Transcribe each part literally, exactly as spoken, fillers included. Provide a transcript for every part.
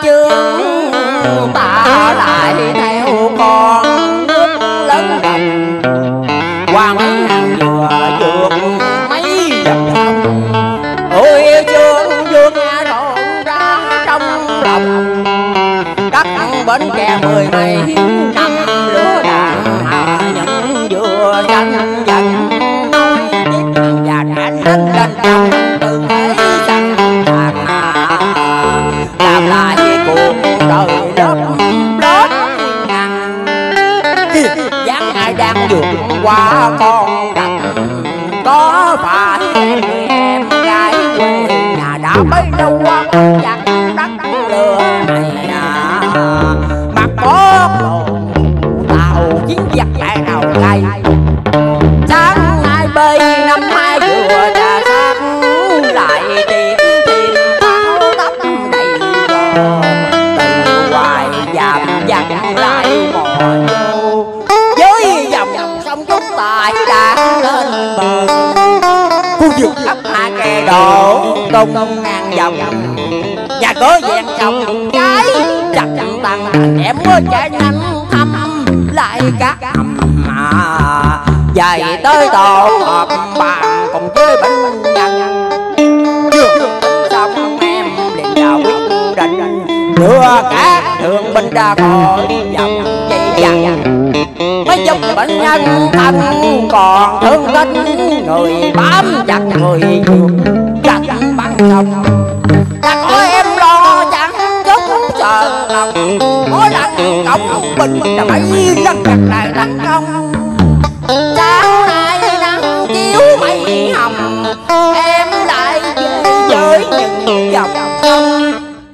chương ta lại theo con nước lớn đồng qua mấy hàng dừa vượt mấy dòng sông. Ôi chương vương rộn ra trong lòng đất bến tre mười mấy năm lửa đạn những dừa xanh dần nói tiếp và đã nâng lên trong từ thế sẵn sàng làm lại cuộc đời lớp lớp ngàn dáng ai đang vượt qua con đất có phải người em gái quê nhà đã bấy lâu qua chặt đất lửa này à mặt có lộn tàu chiến giặc lại nào cay sáng nay bơi năm mai vừa ra sát lại tìm tìm tháo tóc đầy gò từ hoài dạm dặn lại mò vô với dòng sông chúng tại đã lên bờ khu vực ấp hạ kè đổ tung ngang dòng nhà có vẹn chồng cái chặt tăng em mới chạy nhanh thăm lại các hầm mà dày tới tổ họp bàn cùng với bệnh nhân chưa xong em liền vào quyết định đưa các thương binh ra khỏi dòng dây dằn mới giúp bệnh nhân thân còn thương tích người bám chặt người chặt bắn xong ta có em lo chẳng chút sợ lòng mỗi lần cộng bình là mấy lần chặt lại đàn công sáng nay nắng chiếu mây hồng em lại về với những dòng sông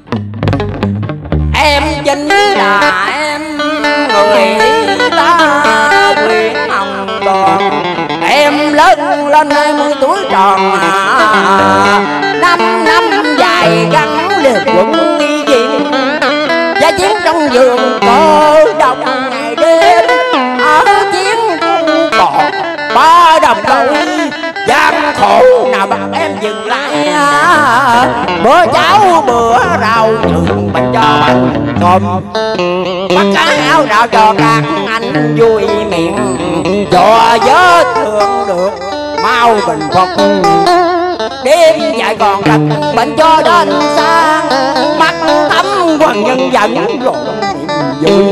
em chính là em người ta quyện hồng đòn em lớn lên hai mươi tuổi tròn năm năm dài gắn liệt quận nghi viện và chiến trong vườn cơ đồng ngày đêm ở chiến còn ba đồng đội gian khổ nào bắt em dừng lại bữa cháo bữa rau trường bánh cho bánh cơm bắt cá áo rau cho các anh vui miệng cho vết thương được mau bình phục đêm dài còn đặt bệnh cho đến sáng mắt thấm hoàng nhân dẫn rồi vui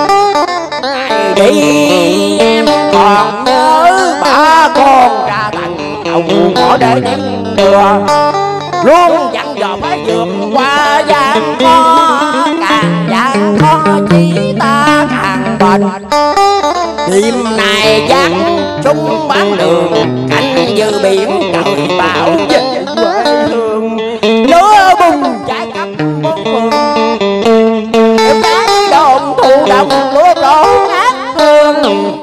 đi em còn nhớ ba con ra tặng ông ngõ để đem đưa luôn dặn dò phải vượt qua gian khó càng gian khó chỉ ta càng bền đêm này dắt súng bán đường canh như biển trời bão về quê hương lửa bùng trái khắp bốn phương em cái đồn thụ động lúa đổ ác hương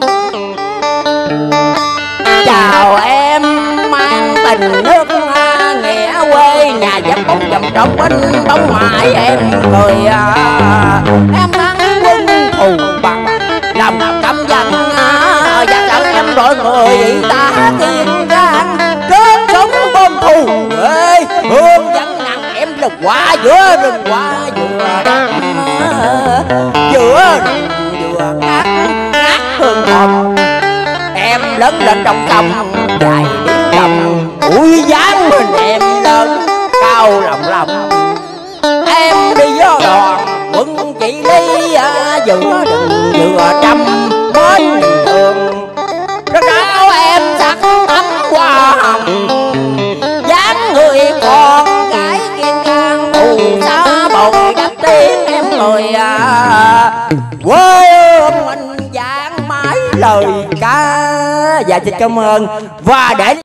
chào em mang tình nước nghĩa quê nhà dập bóng dầm trong bên bóng ngoại em cười à, em mang quân thù bằng làm căm giận dắt dẫn em rồi người ta tiên gian rớt sống bom thù ê hương dẫn nặng em là quả giữa rừng quả vừa đắng giữa rừng vừa ngát ngát hương thơm em lớn lên trong sông dài đến cầm ui dáng mình em lớn cao lòng lòng em đi vô đoàn quân chị ly giữa rừng vừa trăm mến thường rất áo em sắc thắm hoa hồng dáng người con gái kiên can phù sa bồi đắp tiếng em người à quê hương mình dạng mãi lời ca. Dạ xin cảm ơn và để